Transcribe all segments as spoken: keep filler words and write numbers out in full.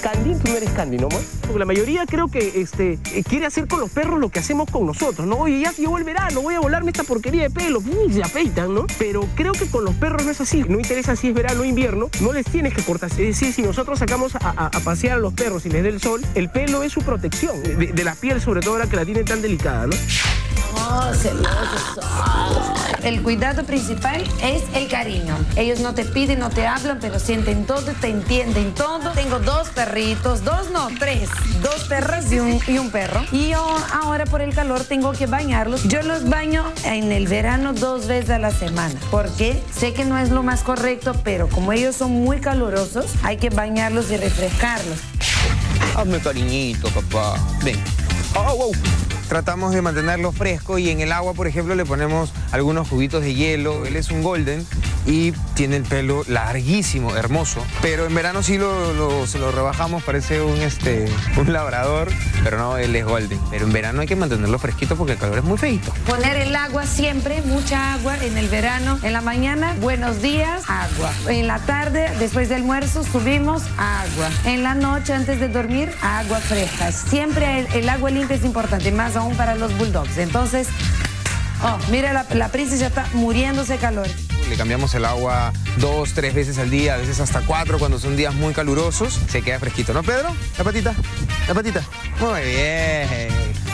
Candy, tú no eres Candy, ¿no, amor? Porque la mayoría creo que este, eh, quiere hacer con los perros lo que hacemos con nosotros, ¿no? Oye, ya llegó el verano, voy a volarme esta porquería de pelo. Y se afeitan, ¿no? Pero creo que con los perros no es así. No interesa si es verano o invierno, no les tienes que cortar. Es decir, si nosotros sacamos a, a, a pasear a los perros y les da el sol, el pelo es su protección, de, de la piel, sobre todo ahora que la tienen tan delicada, ¿no? Oh, celosos. El cuidado principal es el cariño. Ellos no te piden, no te hablan, pero sienten todo, te entienden todo. Tengo dos perritos, dos no, tres. Dos perras y un, y un perro. Y yo ahora por el calor tengo que bañarlos. Yo los baño en el verano dos veces a la semana. Porque sé que no es lo más correcto, pero como ellos son muy calurosos, hay que bañarlos y refrescarlos. Hazme cariñito, papá. Ven. Oh, wow. Tratamos de mantenerlo fresco y en el agua, por ejemplo, le ponemos algunos cubitos de hielo. Él es un golden y tiene el pelo larguísimo, hermoso. Pero en verano sí lo, lo, se lo rebajamos, parece un, este, un labrador, pero no, él es golden. Pero en verano hay que mantenerlo fresquito porque el calor es muy feito. Poner el agua siempre, mucha agua en el verano. En la mañana, buenos días, agua. En la tarde, después del almuerzo, subimos agua. En la noche, antes de dormir, agua fresca. Siempre el, el agua limpia es importante, más aún para los bulldogs. Entonces, oh, mira, la, la princesa ya está muriéndose de calor. Le cambiamos el agua dos, tres veces al día, a veces hasta cuatro cuando son días muy calurosos. Se queda fresquito, ¿no, Pedro? La patita, la patita. Muy bien.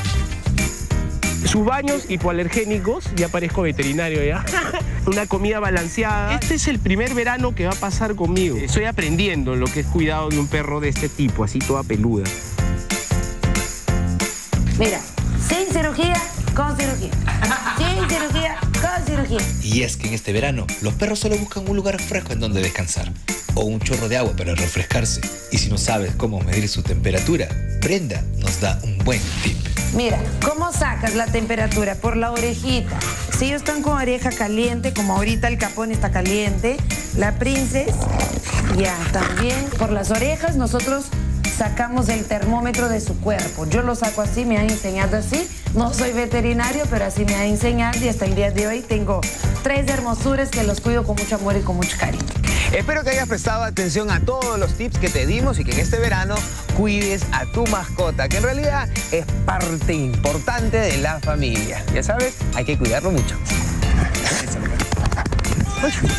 Sus baños hipoalergénicos, ya parezco veterinario ya. Una comida balanceada. Este es el primer verano que va a pasar conmigo. Estoy aprendiendo lo que es cuidado de un perro de este tipo, así toda peluda. Mira, sin cirugía, con cirugía. Sin cirugía, con cirugía. Y es que en este verano, los perros solo buscan un lugar fresco en donde descansar. O un chorro de agua para refrescarse. Y si no sabes cómo medir su temperatura, Brenda nos da un buen tip. Mira, ¿cómo sacas la temperatura? Por la orejita. Si ellos están con oreja caliente, como ahorita el capón está caliente, la princesa ya también. Por las orejas nosotros sacamos el termómetro de su cuerpo. Yo lo saco así, me han enseñado así. No soy veterinario, pero así me han enseñado y hasta el día de hoy tengo tres hermosuras que los cuido con mucho amor y con mucho cariño. Espero que hayas prestado atención a todos los tips que te dimos y que en este verano cuides a tu mascota, que en realidad es parte importante de la familia. Ya sabes, hay que cuidarlo mucho.